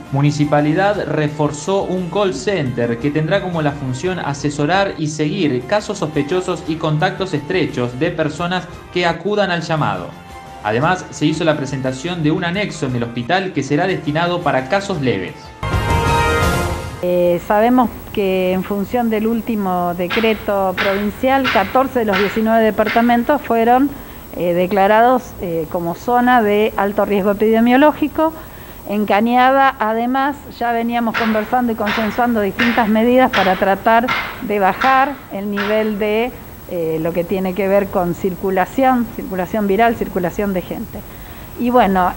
Municipalidad reforzó un call center que tendrá como la función asesorar y seguir casos sospechosos y contactos estrechos de personas que acudan al llamado. Además, se hizo la presentación de un anexo en el hospital que será destinado para casos leves. Sabemos que en función del último decreto provincial, 14 de los 19 departamentos fueron declarados como zona de alto riesgo epidemiológico. En Cañada, además, ya veníamos conversando y consensuando distintas medidas para tratar de bajar el nivel de lo que tiene que ver con circulación viral, circulación de gente. Y bueno,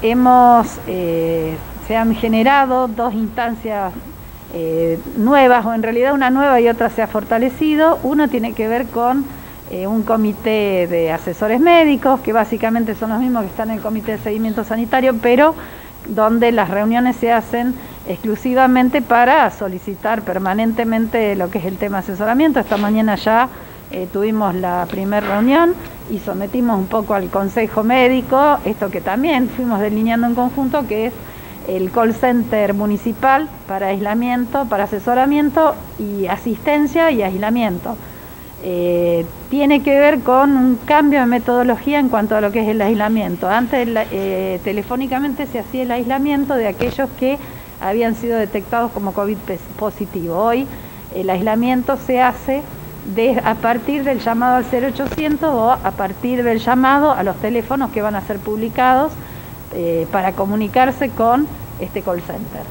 se han generado dos instancias nuevas, o en realidad una nueva y otra se ha fortalecido. Uno tiene que ver con un comité de asesores médicos, que básicamente son los mismos que están en el comité de seguimiento sanitario, pero donde las reuniones se hacen exclusivamente para solicitar permanentemente lo que es el tema de asesoramiento. Esta mañana ya tuvimos la primera reunión y sometimos un poco al Consejo Médico esto que también fuimos delineando en conjunto, que es el call center municipal para aislamiento, para asesoramiento y asistencia y aislamiento. Tiene que ver con un cambio de metodología en cuanto a lo que es el aislamiento. Antes telefónicamente se hacía el aislamiento de aquellos que habían sido detectados como COVID positivo. Hoy el aislamiento se hace a partir del llamado al 0800 o a partir del llamado a los teléfonos que van a ser publicados para comunicarse con este call center.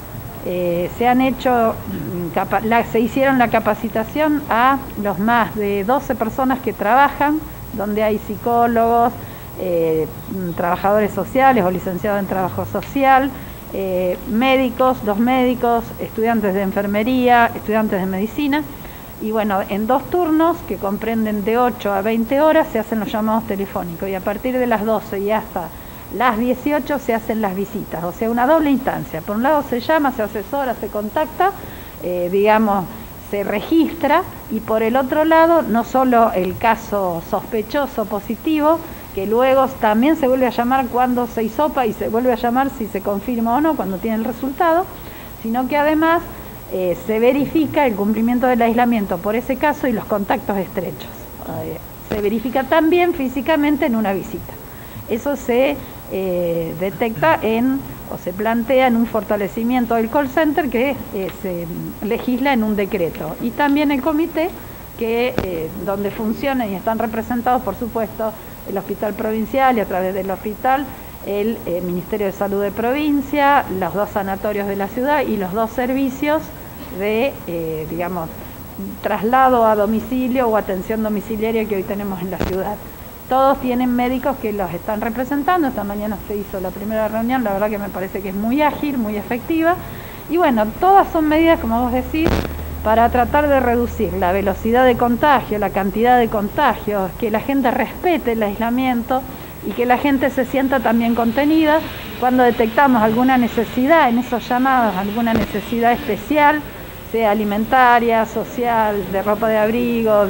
Se hicieron la capacitación a los más de 12 personas que trabajan, donde hay psicólogos, trabajadores sociales o licenciados en trabajo social, médicos, 2 médicos, estudiantes de enfermería, estudiantes de medicina. Y bueno, en 2 turnos que comprenden de 8 a 20 horas se hacen los llamados telefónicos, y a partir de las 12 y hasta las 18 se hacen las visitas, o sea, una doble instancia. Por un lado se llama, se asesora, se contacta, se registra, y por el otro lado no solo el caso sospechoso positivo, que luego también se vuelve a llamar cuando se hisopa y se vuelve a llamar si se confirma o no, cuando tiene el resultado, sino que además se verifica el cumplimiento del aislamiento por ese caso y los contactos estrechos. Se verifica también físicamente en una visita. Eso se detecta o se plantea en un fortalecimiento del call center que se legisla en un decreto. Y también el comité donde funcionan y están representados, por supuesto, el Hospital Provincial y a través del hospital el Ministerio de Salud de provincia, los 2 sanatorios de la ciudad y los 2 servicios de, traslado a domicilio o atención domiciliaria que hoy tenemos en la ciudad. Todos tienen médicos que los están representando. Esta mañana se hizo la primera reunión, la verdad que me parece que es muy ágil, muy efectiva. Y bueno, todas son medidas, como vos decís, para tratar de reducir la velocidad de contagio, la cantidad de contagios, que la gente respete el aislamiento y que la gente se sienta también contenida. Cuando detectamos alguna necesidad en esos llamados, alguna necesidad especial, sea alimentaria, social, de ropa de abrigo,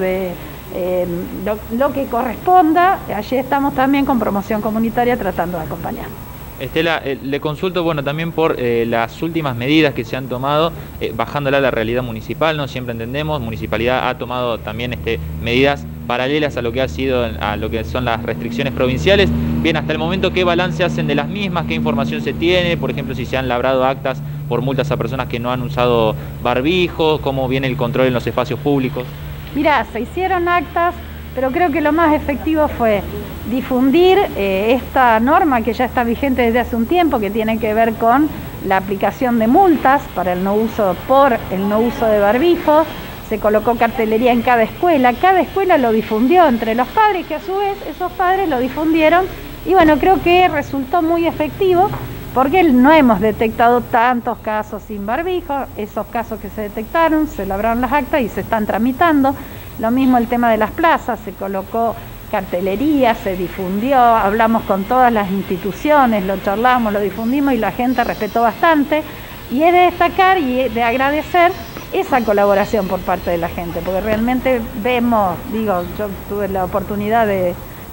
lo que corresponda, allí estamos también con promoción comunitaria tratando de acompañar. Estela, le consulto, bueno, también por las últimas medidas que se han tomado, bajándola a la realidad municipal, ¿no? Siempre entendemos, Municipalidad ha tomado también medidas paralelas a lo que son las restricciones provinciales. Bien, hasta el momento, ¿qué balance hacen de las mismas? ¿Qué información se tiene? Por ejemplo, si se han labrado actas por multas a personas que no han usado barbijo, ¿cómo viene el control en los espacios públicos? Mirá, se hicieron actas, pero creo que lo más efectivo fue difundir esta norma que ya está vigente desde hace un tiempo, que tiene que ver con la aplicación de multas por el no uso de barbijo. Se colocó cartelería en cada escuela lo difundió entre los padres, que a su vez esos padres lo difundieron, y bueno, creo que resultó muy efectivo, porque no hemos detectado tantos casos sin barbijo. Esos casos que se detectaron, se labraron las actas y se están tramitando. Lo mismo el tema de las plazas, se colocó cartelería, se difundió, hablamos con todas las instituciones, lo charlamos, lo difundimos y la gente respetó bastante. Y es de destacar y de agradecer esa colaboración por parte de la gente, porque realmente vemos, yo tuve la oportunidad de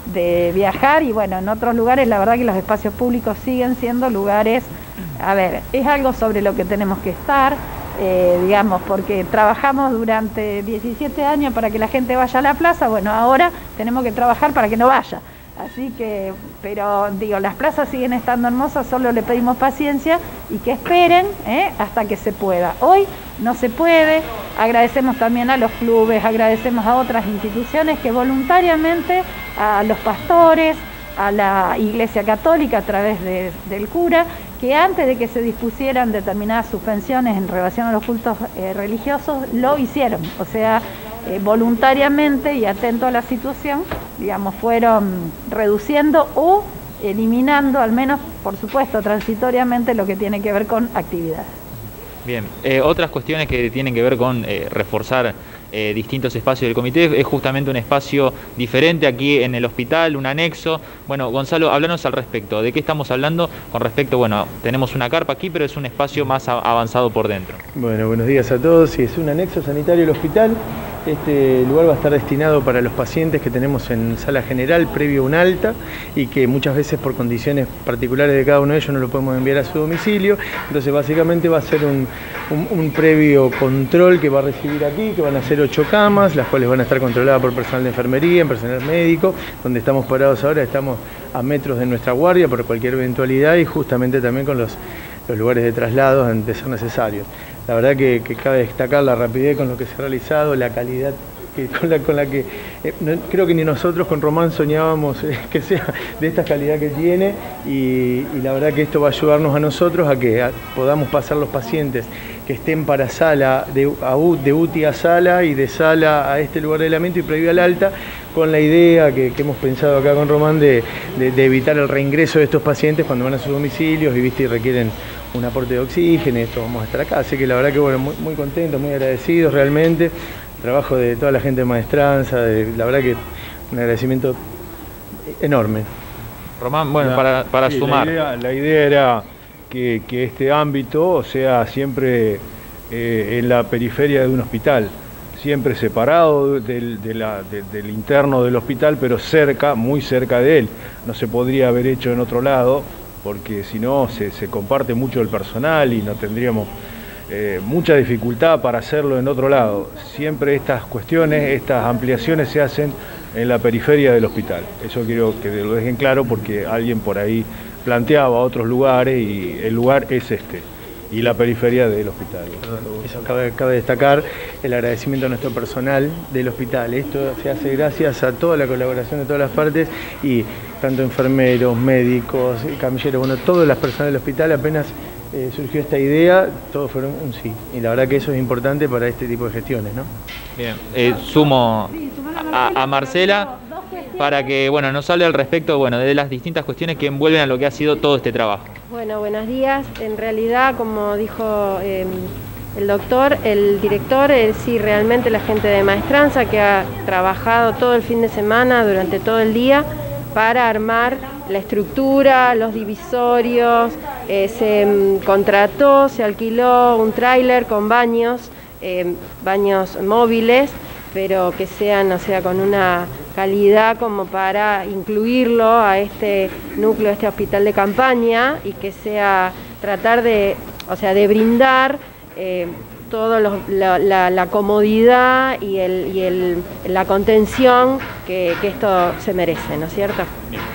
de viajar, y bueno, en otros lugares la verdad que los espacios públicos siguen siendo lugares, a ver, es algo sobre lo que tenemos que estar, digamos, porque trabajamos durante 17 años para que la gente vaya a la plaza, bueno, ahora tenemos que trabajar para que no vaya. Así que, pero digo, las plazas siguen estando hermosas, solo le pedimos paciencia y que esperen hasta que se pueda. Hoy no se puede, agradecemos también a los clubes, agradecemos a otras instituciones que voluntariamente, a los pastores, a la Iglesia Católica a través del cura, que antes de que se dispusieran determinadas suspensiones en relación a los cultos religiosos, lo hicieron, o sea, voluntariamente y atento a la situación, digamos, fueron reduciendo o eliminando, al menos, por supuesto, transitoriamente, lo que tiene que ver con actividades. Bien, otras cuestiones que tienen que ver con reforzar distintos espacios del comité es justamente un espacio diferente aquí en el hospital, un anexo. Bueno, Gonzalo, háblanos al respecto. ¿De qué estamos hablando con respecto? Bueno, tenemos una carpa aquí, pero es un espacio más avanzado por dentro. Bueno, buenos días a todos. Sí, es un anexo sanitario del hospital. Este lugar va a estar destinado para los pacientes que tenemos en sala general previo a un alta y que muchas veces por condiciones particulares de cada uno de ellos no lo podemos enviar a su domicilio. Entonces básicamente va a ser un previo control que va a recibir aquí, que van a ser 8 camas, las cuales van a estar controladas por personal de enfermería, personal médico. Donde estamos parados ahora estamos a metros de nuestra guardia por cualquier eventualidad y justamente también con los lugares de traslado de ser necesarios. La verdad que cabe destacar la rapidez con lo que se ha realizado, la calidad con la que creo que ni nosotros con Román soñábamos que sea de esta calidad que tiene y la verdad que esto va a ayudarnos a nosotros a que podamos pasar los pacientes que estén para sala, de UTI a sala y de sala a este lugar de aislamiento y previo al alta, con la idea que hemos pensado acá con Román de evitar el reingreso de estos pacientes cuando van a sus domicilios y requieren un aporte de oxígeno. Esto vamos a estar acá, así que la verdad que bueno, muy contentos, muy agradecidos realmente. El trabajo de toda la gente de Maestranza, la verdad que un agradecimiento enorme. Román, bueno, para sí, sumar. La idea era que este ámbito sea siempre en la periferia de un hospital, siempre separado del interno del hospital, pero cerca, muy cerca de él. No se podría haber hecho en otro lado, porque si no se comparte mucho el personal y no tendríamos mucha dificultad para hacerlo en otro lado. Siempre estas cuestiones, estas ampliaciones se hacen en la periferia del hospital. Eso quiero que lo dejen claro porque alguien por ahí planteaba otros lugares y el lugar es este y la periferia del hospital. Eso cabe destacar el agradecimiento a nuestro personal del hospital. Esto se hace gracias a toda la colaboración de todas las partes y tanto enfermeros, médicos, camilleros, bueno, todas las personas del hospital apenas surgió esta idea, todos fueron un sí. Y la verdad que eso es importante para este tipo de gestiones, ¿no? Bien, sumo a Marcela para que bueno, nos hable al respecto de las distintas cuestiones que envuelven a lo que ha sido todo este trabajo. Bueno, buenos días. En realidad, como dijo el doctor, el director, sí, realmente la gente de Maestranza que ha trabajado todo el fin de semana, durante todo el día, para armar la estructura, los divisorios, se contrató, se alquiló un tráiler con baños móviles, pero que sean, o sea, con una calidad como para incluirlo a este núcleo, a este hospital de campaña y que sea tratar de, o sea, de brindar toda la comodidad y la contención que esto se merece, ¿no es cierto? Bien.